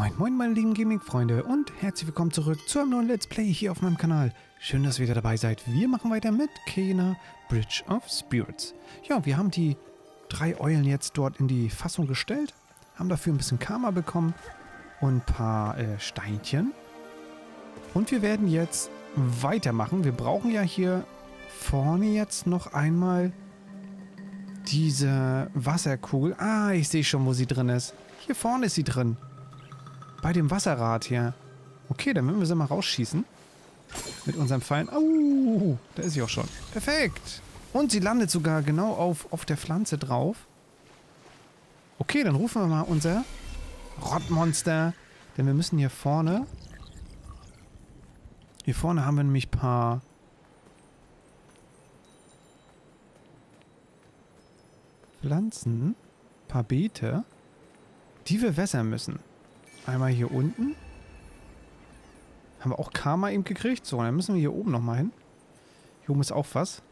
Moin moin meine lieben Gaming-Freunde und herzlich willkommen zurück zu einem neuen Let's Play hier auf meinem Kanal. Schön, dass ihr wieder dabei seid. Wir machen weiter mit Kena Bridge of Spirits. Ja, wir haben die 3 Eulen jetzt dort in die Fassung gestellt, haben dafür ein bisschen Karma bekommen und ein paar Steinchen. Und wir werden jetzt weitermachen. Wir brauchen ja hier vorne jetzt noch einmal diese Wasserkugel. Ah, ich sehe schon, wo sie drin ist. Hier vorne ist sie drin. Bei dem Wasserrad hier. Okay, dann werden wir sie mal rausschießen. Mit unseren Pfeilen. Au, da ist sie auch schon. Perfekt. Und sie landet sogar genau auf der Pflanze drauf. Okay, dann rufen wir mal unser Rottmonster. Denn wir müssen hier vorne... Hier vorne haben wir nämlich ein paar... Pflanzen. Ein paar Beete. Die wir wässern müssen. Einmal hier unten. Haben wir auch Karma eben gekriegt. So, dann müssen wir hier oben nochmal hin. Hier oben ist auch was.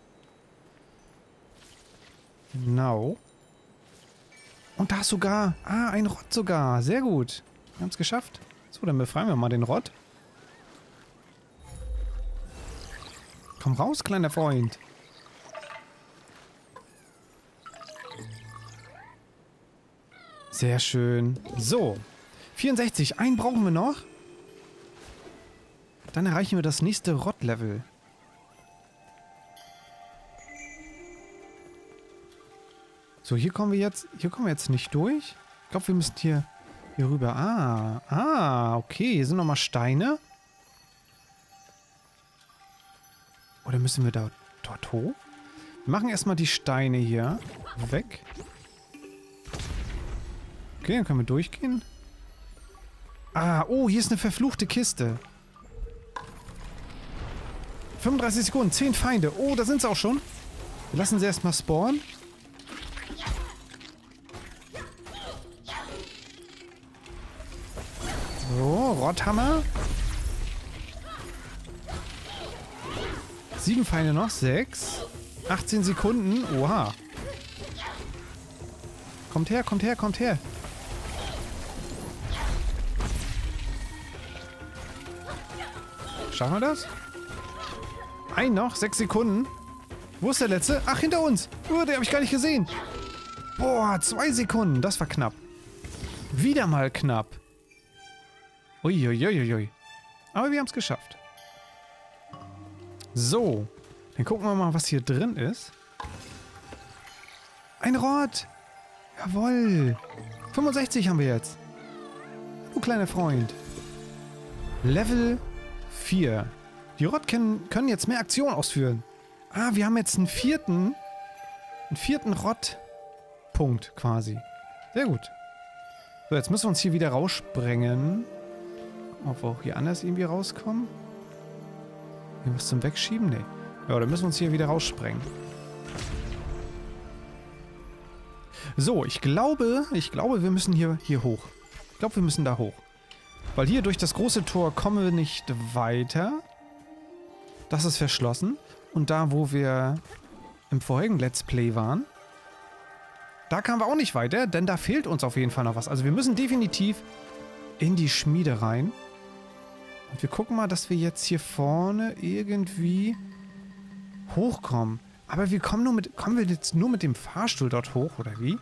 Genau. Und da ist sogar... Ah, ein Rott sogar. Sehr gut. Wir haben es geschafft. So, dann befreien wir mal den Rott. Komm raus, kleiner Freund. Sehr schön. So. 64. Einen brauchen wir noch. Dann erreichen wir das nächste Rott-Level. So, hier kommen wir jetzt nicht durch. Ich glaube, wir müssen hier rüber. Okay. Hier sind nochmal Steine. Oder müssen wir dort hoch? Wir machen erstmal die Steine hier weg. Okay, dann können wir durchgehen. Oh, hier ist eine verfluchte Kiste. 35 Sekunden, 10 Feinde. Oh, da sind sie auch schon. Wir lassen sie erstmal spawnen. So, Rotthammer. 7 Feinde noch, 6. 18 Sekunden, oha. Kommt her, kommt her, kommt her. Schaffen wir das? Ein noch, 6 Sekunden. Wo ist der letzte? Ach, hinter uns. Oh, den habe ich gar nicht gesehen. Boah, 2 Sekunden. Das war knapp. Wieder mal knapp. Uiuiuiui. Aber wir haben es geschafft. So. Dann gucken wir mal, was hier drin ist. Ein Rott. Jawohl. 65 haben wir jetzt. Du kleiner Freund. Level 4. Die Rott können jetzt mehr Aktionen ausführen. Wir haben jetzt einen vierten Rott-Punkt quasi. Sehr gut. So, jetzt müssen wir uns hier wieder raussprengen. Ob wir auch hier anders irgendwie rauskommen. Irgendwas zum Wegschieben? Nee. Ja, dann müssen wir uns hier wieder raussprengen. So, ich glaube, wir müssen hier hoch. Ich glaube, wir müssen da hoch. Weil hier durch das große Tor kommen wir nicht weiter. Das ist verschlossen. Und da, wo wir im vorigen Let's Play waren, da kamen wir auch nicht weiter, denn da fehlt uns auf jeden Fall noch was. Also wir müssen definitiv in die Schmiede rein. Und wir gucken mal, dass wir jetzt hier vorne irgendwie hochkommen. Aber wir kommen wir jetzt nur mit dem Fahrstuhl dort hoch, oder wie?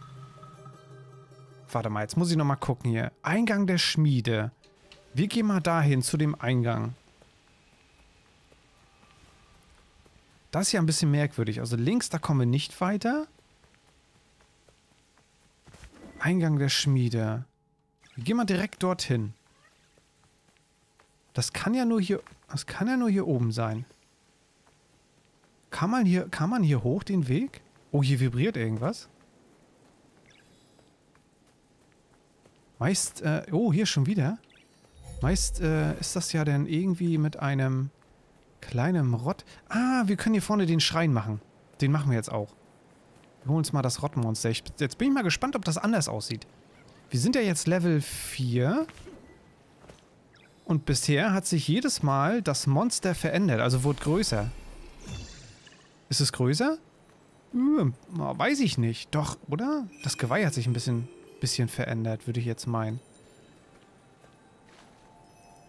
Warte mal, jetzt muss ich nochmal gucken hier. Eingang der Schmiede. Wir gehen mal dahin, zu dem Eingang. Das ist ja ein bisschen merkwürdig. Also links, da kommen wir nicht weiter. Eingang der Schmiede. Wir gehen mal direkt dorthin. Das kann ja nur hier oben sein. Kann man hier hoch den Weg? Oh, hier vibriert irgendwas. Meist, oh, hier schon wieder. Meist ist das ja dann irgendwie mit einem kleinen Rott. Wir können hier vorne den Schrein machen. Den machen wir jetzt auch. Wir holen uns mal das Rottmonster. Jetzt bin ich mal gespannt, ob das anders aussieht. Wir sind ja jetzt Level 4. Und bisher hat sich jedes Mal das Monster verändert. Also wurde größer. Ist es größer? Weiß ich nicht. Doch, oder? Das Geweih hat sich ein bisschen verändert, würde ich jetzt meinen.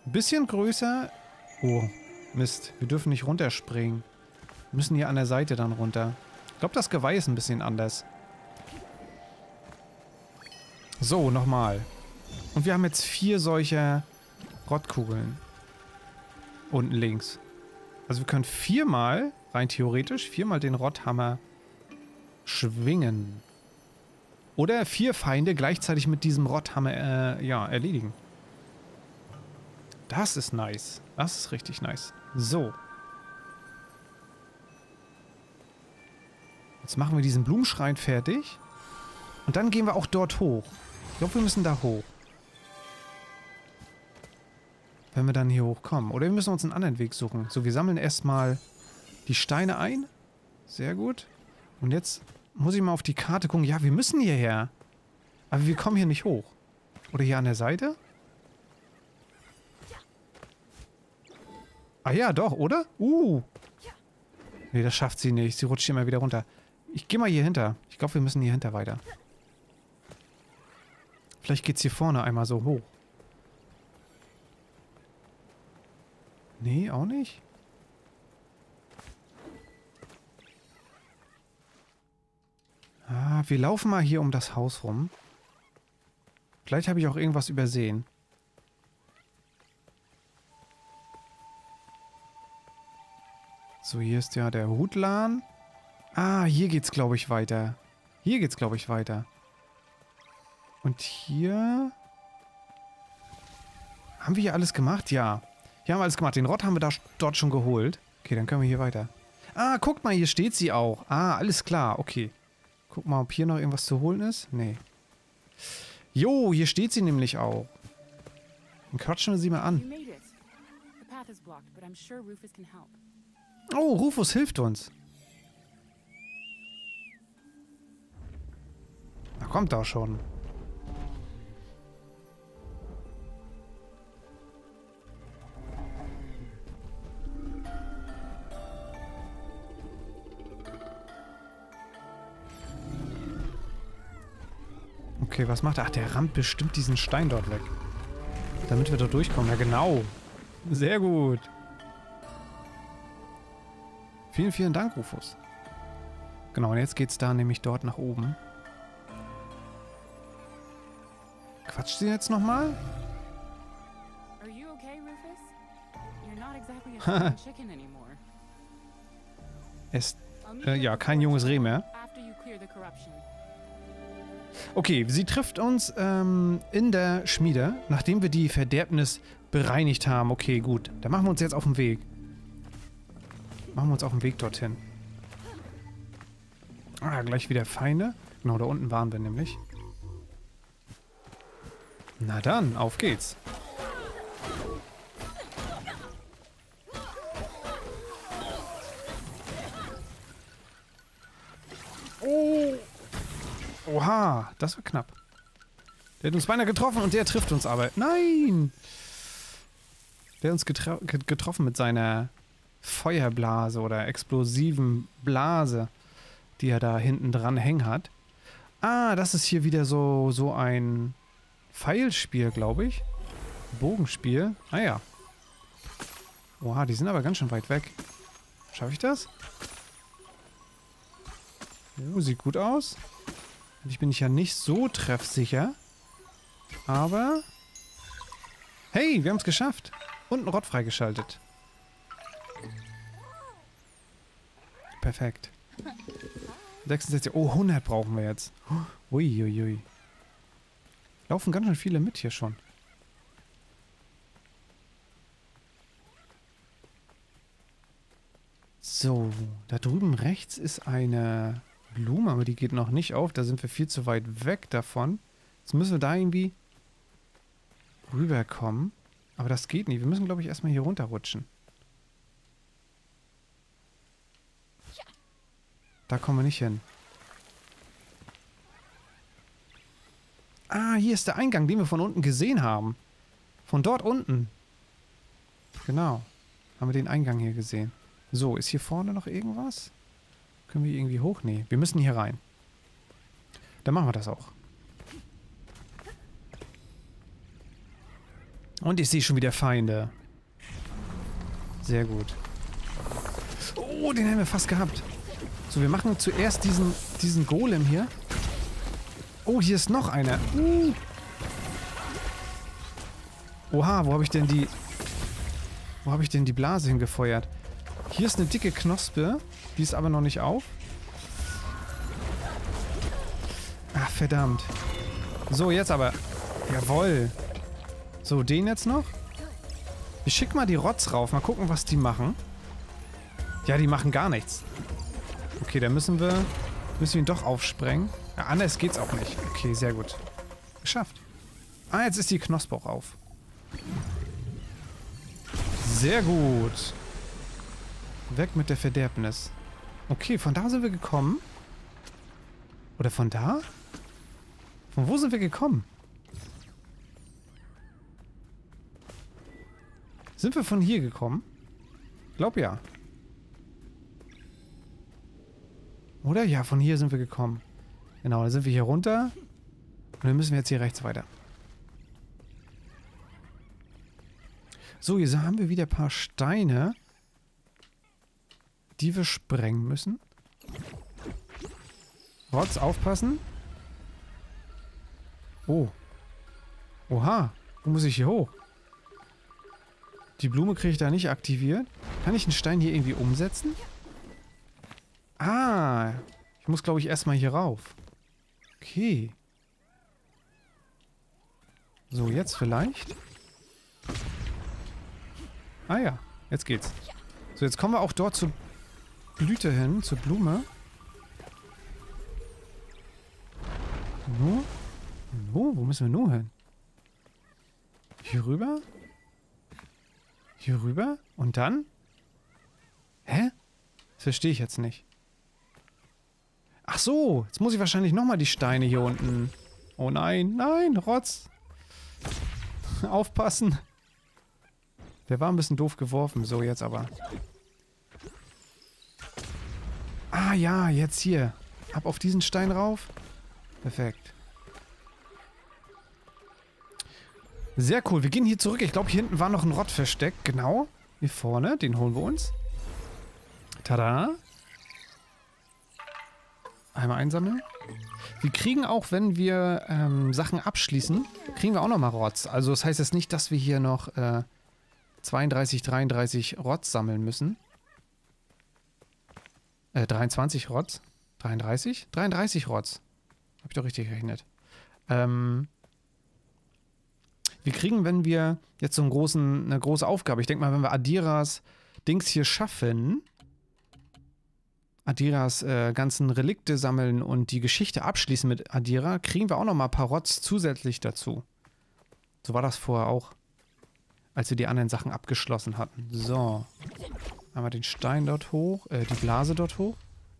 Ein bisschen größer. Oh, Mist. Wir dürfen nicht runterspringen. Wir müssen hier an der Seite dann runter. Ich glaube, das Geweih ist ein bisschen anders. So, nochmal. Und wir haben jetzt 4 solcher Rottkugeln. Unten links. Also wir können 4-mal, rein theoretisch, 4-mal den Rotthammer schwingen. Oder 4 Feinde gleichzeitig mit diesem Rotthammer, ja, erledigen. Das ist nice. Das ist richtig nice. So. Jetzt machen wir diesen Blumenschrein fertig. Und dann gehen wir auch dort hoch. Ich glaube, wir müssen da hoch. Wenn wir dann hier hochkommen. Oder wir müssen uns einen anderen Weg suchen. So, wir sammeln erstmal die Steine ein. Sehr gut. Und jetzt muss ich mal auf die Karte gucken. Ja, wir müssen hierher. Aber wir kommen hier nicht hoch. Oder hier an der Seite? Ah ja, doch, oder? Nee, das schafft sie nicht. Sie rutscht hier mal wieder runter. Ich gehe mal hier hinter. Ich glaube, wir müssen hier hinter weiter. Vielleicht geht's hier vorne einmal so hoch. Nee, auch nicht. Ah, wir laufen mal hier um das Haus rum. Vielleicht habe ich auch irgendwas übersehen. So, hier ist ja der Hutlan. Ah, hier geht's, glaube ich, weiter. Hier geht's, glaube ich, weiter. Und hier... Haben wir hier alles gemacht? Ja. Hier haben wir alles gemacht. Den Rott haben wir dort schon geholt. Okay, dann können wir hier weiter. Ah, guckt mal, hier steht sie auch. Ah, alles klar. Okay. Guck mal, ob hier noch irgendwas zu holen ist. Nee. Jo, hier steht sie nämlich auch. Dann quatschen wir sie mal an. Oh, Rufus hilft uns. Na, kommt doch schon. Okay, was macht er? Ach, der rammt bestimmt diesen Stein dort weg. Damit wir da durchkommen. Ja, genau. Sehr gut. Vielen, vielen Dank, Rufus. Genau, und jetzt geht's da nämlich dort nach oben. Quatscht sie jetzt nochmal? Ist, ja, kein junges Reh mehr. Okay, sie trifft uns in der Schmiede, nachdem wir die Verderbnis bereinigt haben. Okay, gut. Dann machen wir uns jetzt auf den Weg. Machen wir uns auf den Weg dorthin. Ah, gleich wieder Feinde. Genau, da unten waren wir nämlich. Na dann, auf geht's. Oh. Oha, das war knapp. Der hat uns beinahe getroffen und der trifft uns aber. Nein! Der hat uns getroffen mit seiner Feuerblase oder explosiven Blase, die er da hinten dran hängen hat. Ah, das ist hier wieder so ein Pfeilspiel, glaube ich. Bogenspiel. Ah ja. Oha, die sind aber ganz schön weit weg. Schaffe ich das? Oh, sieht gut aus. Ich bin ja nicht so treffsicher. Aber... Hey, wir haben es geschafft. Und einen Rott freigeschaltet. Perfekt. 66. Oh, 100 brauchen wir jetzt. Uiuiui. Laufen ganz schön viele mit hier schon. So, da drüben rechts ist eine Blume, aber die geht noch nicht auf. Da sind wir viel zu weit weg davon. Jetzt müssen wir da irgendwie rüberkommen. Aber das geht nicht. Wir müssen, glaube ich, erstmal hier runterrutschen. Da kommen wir nicht hin. Ah, hier ist der Eingang, den wir von unten gesehen haben. Von dort unten. Genau. Haben wir den Eingang hier gesehen. So, ist hier vorne noch irgendwas? Können wir irgendwie hoch? Nee, wir müssen hier rein. Dann machen wir das auch. Und ich sehe schon wieder Feinde. Sehr gut. Oh, den haben wir fast gehabt. So, wir machen zuerst diesen Golem hier. Oh, hier ist noch einer. Oha, wo habe ich denn die Blase hingefeuert? Hier ist eine dicke Knospe. Die ist aber noch nicht auf. Ach, verdammt. So, jetzt aber. Jawohl. So, den jetzt noch. Ich schick mal die Rotz rauf. Mal gucken, was die machen. Ja, die machen gar nichts. Okay, dann müssen wir ihn doch aufsprengen. Ja, anders geht's auch nicht. Okay, sehr gut. Geschafft. Ah, jetzt ist die Knospe auch auf. Sehr gut. Weg mit der Verderbnis. Okay, von da sind wir gekommen. Oder von da? Von wo sind wir gekommen? Sind wir von hier gekommen? Glaub ja. Oder? Ja, von hier sind wir gekommen. Genau, dann sind wir hier runter. Und dann müssen wir jetzt hier rechts weiter. So, hier haben wir wieder ein paar Steine, die wir sprengen müssen. Rotz, aufpassen. Oh. Oha. Wo muss ich hier hoch? Die Blume kriege ich da nicht aktiviert. Kann ich einen Stein hier irgendwie umsetzen? Ah. Ich muss, glaube ich, erstmal hier rauf. Okay. So, jetzt vielleicht. Ah ja, jetzt geht's. So, jetzt kommen wir auch dort zur Blüte hin, zur Blume. Wo müssen wir nur hin? Hier rüber? Hier rüber? Und dann? Hä? Das verstehe ich jetzt nicht. Ach so, jetzt muss ich wahrscheinlich nochmal die Steine hier unten. Oh nein, nein, Rotz. Aufpassen. Der war ein bisschen doof geworfen. So, jetzt aber. Ah ja, jetzt hier. Ab auf diesen Stein rauf. Perfekt. Sehr cool. Wir gehen hier zurück. Ich glaube, hier hinten war noch ein Rott versteckt. Genau. Hier vorne. Den holen wir uns. Tada. Einmal einsammeln. Wir kriegen auch, wenn wir Sachen abschließen, kriegen wir auch nochmal Rotz. Also das heißt jetzt nicht, dass wir hier noch 32, 33 Rotz sammeln müssen. 23 Rotz. 33? 33 Rotz. Hab ich doch richtig gerechnet. Wir kriegen, wenn wir jetzt so eine große Aufgabe, ich denke mal, wenn wir Adiras Dings hier schaffen, Adiras ganzen Relikte sammeln und die Geschichte abschließen mit Adira, kriegen wir auch nochmal ein paar Rotz zusätzlich dazu. So war das vorher auch, als wir die anderen Sachen abgeschlossen hatten. So. Einmal den Stein dort hoch, die Blase dort hoch.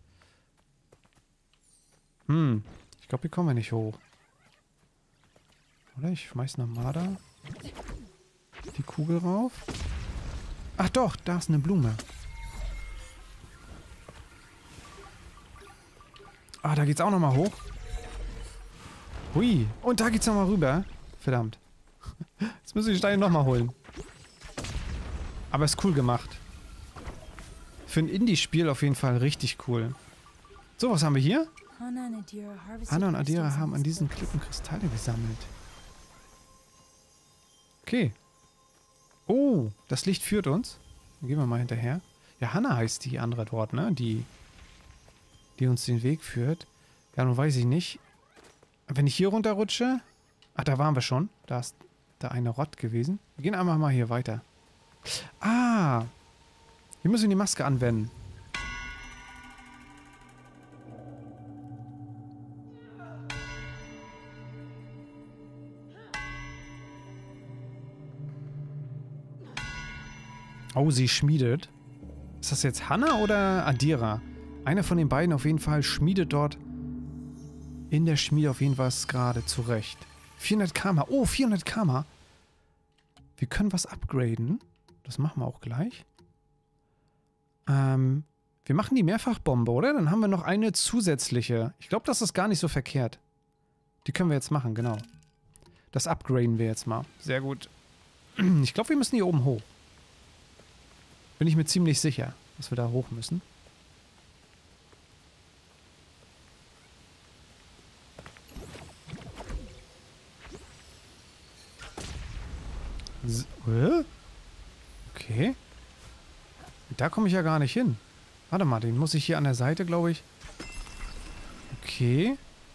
Ich glaube, hier kommen wir nicht hoch. Oder? Ich schmeiß nochmal da die Kugel rauf. Ach doch, da ist eine Blume. Ah, da geht's auch nochmal hoch. Hui. Und da geht's nochmal rüber. Verdammt. Jetzt müssen wir die Steine nochmal holen. Aber ist cool gemacht. Für ein Indie-Spiel auf jeden Fall richtig cool. So, was haben wir hier? Hannah und Adira haben an diesen Klippen Kristalle gesammelt. Okay. Oh, das Licht führt uns. Dann gehen wir mal hinterher. Ja, Hannah heißt die andere dort, ne? Die uns den Weg führt. Ja, nun weiß ich nicht. Wenn ich hier runterrutsche... Ach, da waren wir schon. Da ist da eine Rott gewesen. Wir gehen einfach mal hier weiter. Ah! Hier müssen wir die Maske anwenden. Oh, sie schmiedet. Ist das jetzt Hannah oder Adira? Einer von den beiden auf jeden Fall schmiedet dort in der Schmiede auf jeden Fall gerade zurecht. 400 Karma. Oh, 400 Karma. Wir können was upgraden. Das machen wir auch gleich. Wir machen die Mehrfachbombe, oder? Dann haben wir noch eine zusätzliche. Ich glaube, das ist gar nicht so verkehrt. Die können wir jetzt machen, genau. Das upgraden wir jetzt mal. Sehr gut. Ich glaube, wir müssen hier oben hoch. Bin ich mir ziemlich sicher, dass wir da hoch müssen. Okay. Da komme ich ja gar nicht hin. Warte mal, den muss ich hier an der Seite, glaube ich. Okay.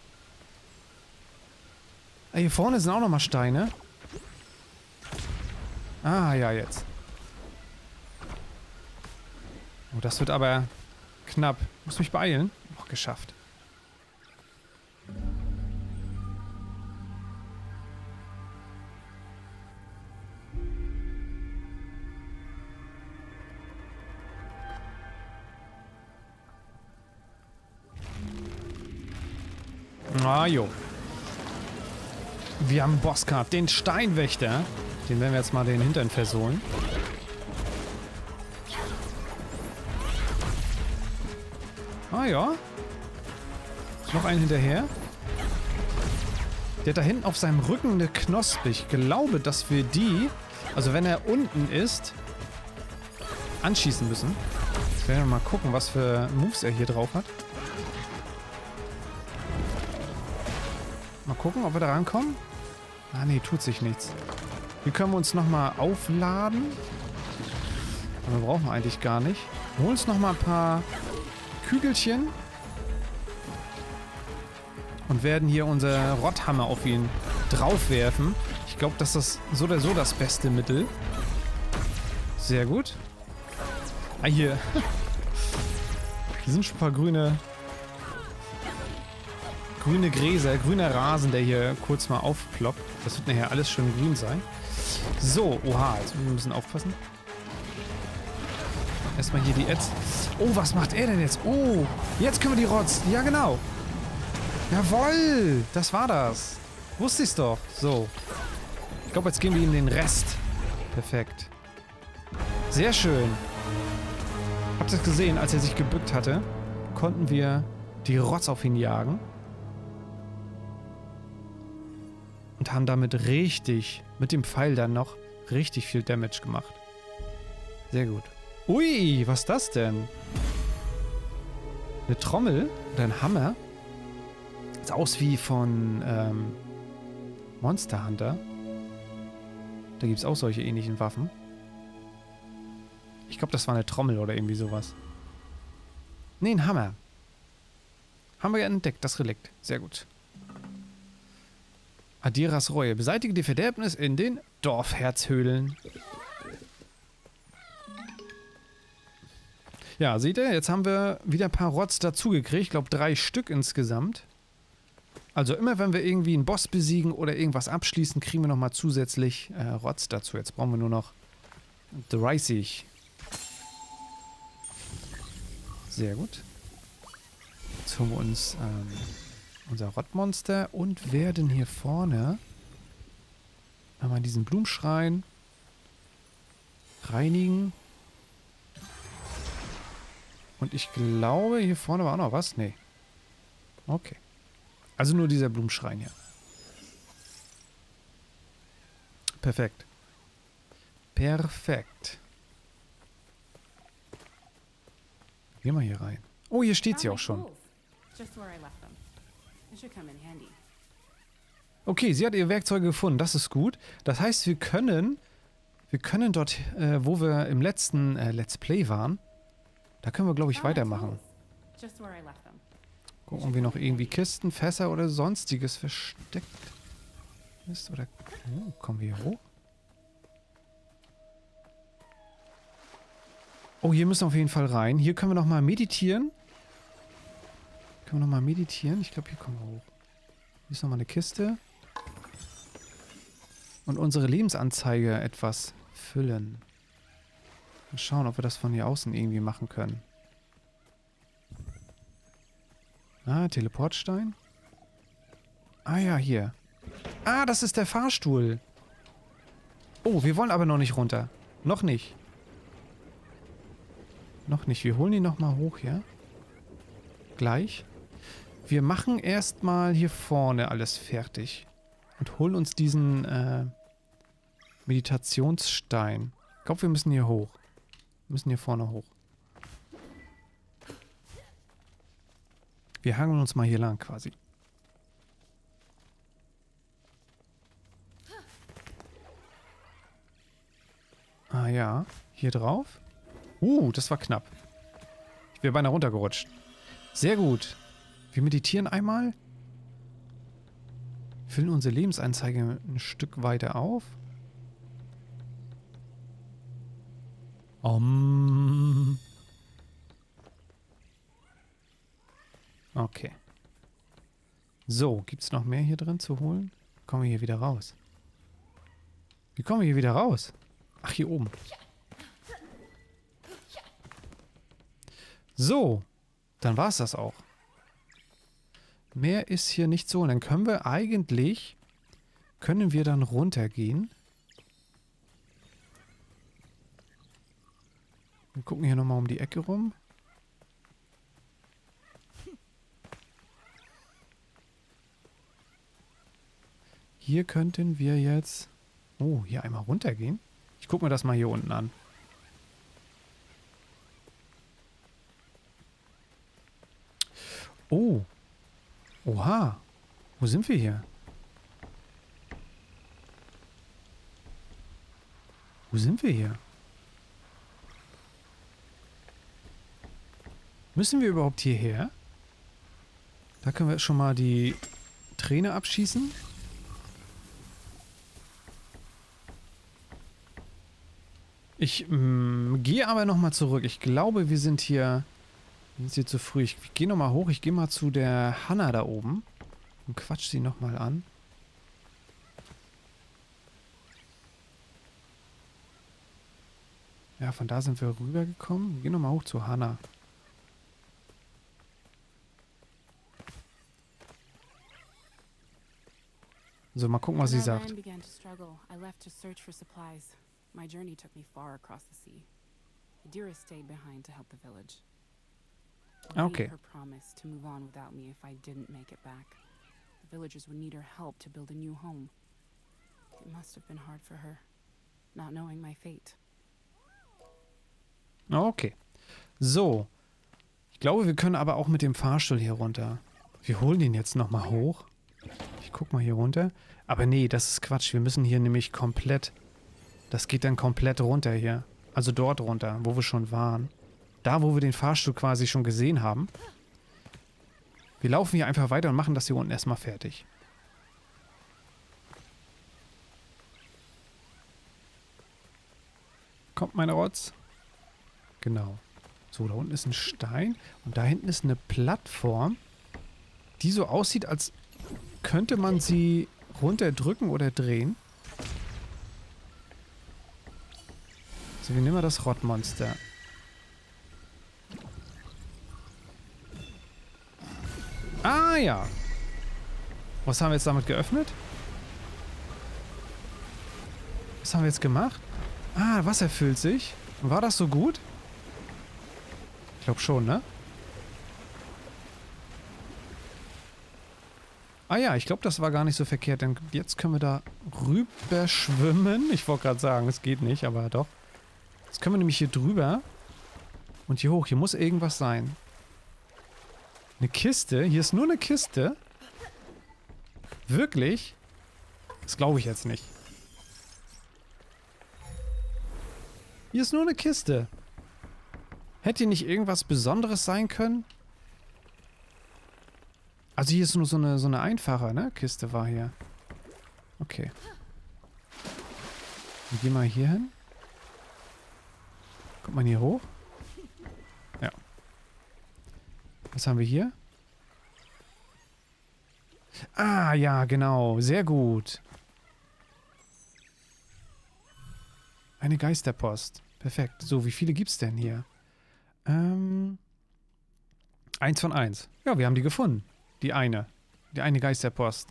Ah, hier vorne sind auch nochmal Steine. Ah, ja, jetzt. Oh, das wird aber knapp. Muss mich beeilen. Oh, geschafft. Ah, jo. Wir haben einen Bosscard, den Steinwächter. Den werden wir jetzt mal den Hintern versohlen. Ah, ja. Noch einen hinterher. Der hat da hinten auf seinem Rücken eine Knospe. Ich glaube, dass wir die, also wenn er unten ist, anschießen müssen. Jetzt werden wir mal gucken, was für Moves er hier drauf hat. Mal gucken, ob wir da rankommen. Ah, nee, tut sich nichts. Hier können wir uns nochmal aufladen. Aber brauchen wir eigentlich gar nicht. Wir holen uns nochmal ein paar Kügelchen. Und werden hier unser Rotthammer auf ihn draufwerfen. Ich glaube, das ist so oder so das beste Mittel. Sehr gut. Ah, hier. Hier sind schon ein paar grüne Gräser, grüner Rasen, der hier kurz mal aufploppt. Das wird nachher alles schön grün sein. So, oha, jetzt müssen wir ein bisschen aufpassen. Erstmal hier die Ads. Oh, was macht er denn jetzt? Oh, jetzt können wir die Rotz. Ja, genau. Jawoll, das war das. Wusste ich's doch. So. Ich glaube, jetzt geben wir ihm den Rest. Perfekt. Sehr schön. Habt ihr das gesehen, als er sich gebückt hatte? Konnten wir die Rotz auf ihn jagen. Und haben damit richtig, mit dem Pfeil dann noch, richtig viel Damage gemacht. Sehr gut. Ui, was ist das denn? Eine Trommel oder ein Hammer? Sieht aus wie von Monster Hunter. Da gibt es auch solche ähnlichen Waffen. Ich glaube, das war eine Trommel oder irgendwie sowas. Nee, ein Hammer. Haben wir ja entdeckt, das Relikt. Sehr gut. Adiras Reue. Beseitige die Verderbnis in den Dorfherzhöhlen. Ja, seht ihr, jetzt haben wir wieder ein paar Rotz dazugekriegt. Ich glaube 3 Stück insgesamt. Also immer, wenn wir irgendwie einen Boss besiegen oder irgendwas abschließen, kriegen wir nochmal zusätzlich Rotz dazu. Jetzt brauchen wir nur noch 30. Sehr gut. Jetzt holen wir uns unser Rottmonster und werden hier vorne einmal diesen Blumenschrein reinigen. Und ich glaube, hier vorne war auch noch was. Nee. Okay. Also nur dieser Blumenschrein hier. Perfekt. Perfekt. Gehen wir hier rein. Oh, hier steht sie auch schon. Okay, sie hat ihre Werkzeuge gefunden. Das ist gut. Das heißt, wir können dort, wo wir im letzten Let's Play waren, da können wir, glaube ich, weitermachen. Gucken, ob wir noch irgendwie Kisten, Fässer oder sonstiges versteckt ist. Oder kommen wir hier hoch? Oh, hier müssen wir auf jeden Fall rein. Hier können wir nochmal meditieren. Ich glaube, hier kommen wir hoch. Hier ist nochmal eine Kiste. Und unsere Lebensanzeige etwas füllen. Mal schauen, ob wir das von hier außen irgendwie machen können. Ah, Teleportstein. Ah ja, hier. Ah, das ist der Fahrstuhl. Oh, wir wollen aber noch nicht runter. Noch nicht. Noch nicht. Wir holen ihn nochmal hoch, ja? Gleich. Wir machen erstmal hier vorne alles fertig. Und holen uns diesen Meditationsstein. Ich glaube, wir müssen hier hoch. Wir müssen hier vorne hoch. Wir hangeln uns mal hier lang quasi. Ah ja, hier drauf. Das war knapp. Ich wäre beinahe runtergerutscht. Sehr gut. Wir meditieren einmal. Füllen unsere Lebensanzeige ein Stück weiter auf. Okay. So, gibt es noch mehr hier drin zu holen? Kommen wir hier wieder raus? Wie kommen wir hier wieder raus? Ach, hier oben. So, dann war es das auch. Mehr ist hier nicht so. Und dann können wir eigentlich, können wir dann runtergehen. Wir gucken hier nochmal um die Ecke rum. Hier könnten wir jetzt... Oh, hier einmal runtergehen. Ich gucke mir das mal hier unten an. Oh. Oha. Wo sind wir hier? Wo sind wir hier? Müssen wir überhaupt hierher? Da können wir schon mal die Träne abschießen. Ich gehe aber nochmal zurück. Ich glaube, wir sind hier zu früh. Ich gehe nochmal hoch. Ich gehe mal zu der Hannah da oben und quatsch sie nochmal an. Ja, von da sind wir rübergekommen. Wir gehen nochmal hoch zu Hannah. So, mal gucken, was sie sagt. My journey took me far across the sea. Adira stayed behind to help the village. I made her promise to move on without me if I didn't make it back. The villagers would need her help to build a new home. It must have been hard for her, not knowing my fate. Okay. So. Ich glaube, wir können aber auch mit dem Fahrstuhl hier runter. Wir holen den jetzt nochmal hoch. Ich guck mal hier runter. Aber nee, das ist Quatsch. Wir müssen hier nämlich komplett... Das geht dann komplett runter hier. Also dort runter, wo wir schon waren. Da, wo wir den Fahrstuhl quasi schon gesehen haben. Wir laufen hier einfach weiter und machen das hier unten erstmal fertig. Kommt meine Rotz? Genau. So, da unten ist ein Stein. Und da hinten ist eine Plattform, die so aussieht, als könnte man sie runterdrücken oder drehen. So, wir nehmen mal das Rottmonster. Ah, ja. Was haben wir jetzt damit geöffnet? Was haben wir jetzt gemacht? Ah, Wasser füllt sich. War das so gut? Ich glaube schon, ne? Ah ja, ich glaube, das war gar nicht so verkehrt. Denn jetzt können wir da rüber schwimmen. Ich wollte gerade sagen, es geht nicht, aber doch. Jetzt können wir nämlich hier drüber und hier hoch. Hier muss irgendwas sein. Eine Kiste? Hier ist nur eine Kiste? Wirklich? Das glaube ich jetzt nicht. Hier ist nur eine Kiste. Hätte hier nicht irgendwas Besonderes sein können? Also hier ist nur so eine einfache, ne? Kiste war hier. Okay. Wir gehen mal hier hin. Kommt man hier hoch? Ja. Was haben wir hier? Ah, ja, genau. Sehr gut. Eine Geisterpost. Perfekt. So, wie viele gibt's denn hier? 1 von 1. Ja, wir haben die gefunden. Die eine. Die eine Geisterpost.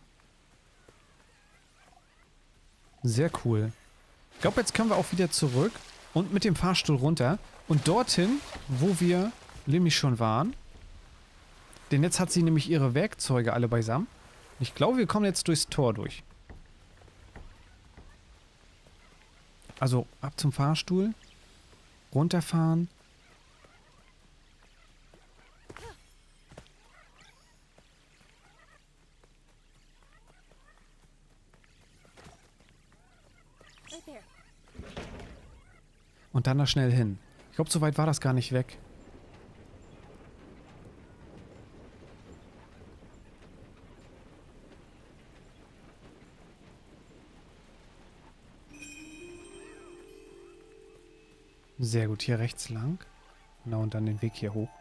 Sehr cool. Ich glaube, jetzt können wir auch wieder zurück und mit dem Fahrstuhl runter und dorthin, wo wir nämlich schon waren. Denn jetzt hat sie nämlich ihre Werkzeuge alle beisammen. Ich glaube, wir kommen jetzt durchs Tor durch. Also ab zum Fahrstuhl. Runterfahren. Und dann da schnell hin. Ich glaube, so weit war das gar nicht weg. Sehr gut, hier rechts lang. Genau, und dann den Weg hier hoch.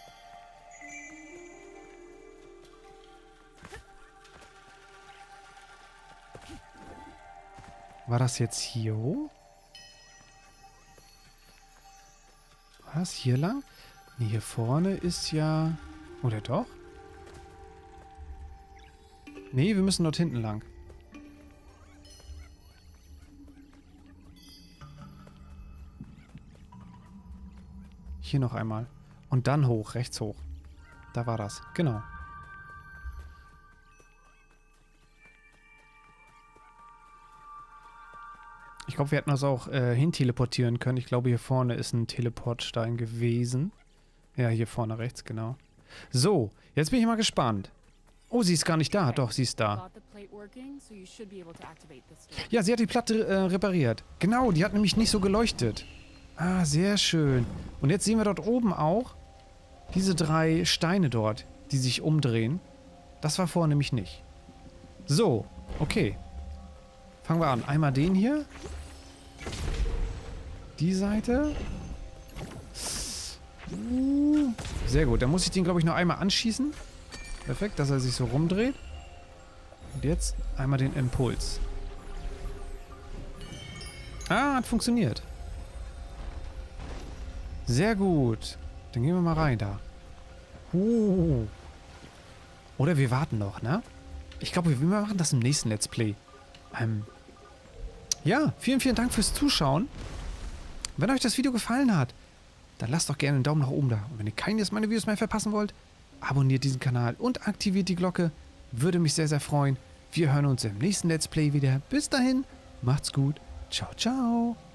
War das jetzt hier hoch? War das hier lang? Nee, hier vorne ist ja... Oder doch? Nee, wir müssen dort hinten lang. Hier noch einmal. Und dann hoch, rechts hoch. Da war das. Genau. Ich glaube, wir hätten uns auch hin teleportieren können. Ich glaube, hier vorne ist ein Teleportstein gewesen. Ja, hier vorne rechts, genau. So, jetzt bin ich mal gespannt. Oh, sie ist gar nicht da. Doch, sie ist da. Ja, sie hat die Platte repariert. Genau, die hat nämlich nicht so geleuchtet. Ah, sehr schön. Und jetzt sehen wir dort oben auch diese 3 Steine dort, die sich umdrehen. Das war vorher nämlich nicht. So, okay. Fangen wir an. Einmal den hier. Die Seite. Sehr gut. Dann muss ich den, glaube ich, noch einmal anschießen. Perfekt, dass er sich so rumdreht. Und jetzt einmal den Impuls. Ah, hat funktioniert. Sehr gut. Dann gehen wir mal rein da. Oder wir warten noch, ne? Ich glaube, wir machen das im nächsten Let's Play. Ja, vielen, vielen Dank fürs Zuschauen. Wenn euch das Video gefallen hat, dann lasst doch gerne einen Daumen nach oben da. Und wenn ihr keines meiner Videos mehr verpassen wollt, abonniert diesen Kanal und aktiviert die Glocke. Würde mich sehr, sehr freuen. Wir hören uns im nächsten Let's Play wieder. Bis dahin, macht's gut. Ciao, ciao.